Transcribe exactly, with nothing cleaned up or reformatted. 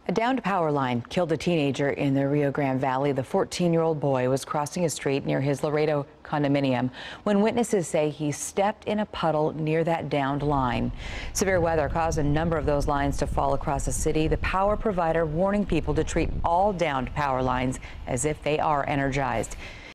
A downed power line killed a teenager in the Rio Grande Valley. The fourteen-year-old boy was crossing a street near his Laredo condominium when witnesses say he stepped in a puddle near that downed line. Severe weather caused a number of those lines to fall across the city. The power provider warning people to treat all downed power lines as if they are energized.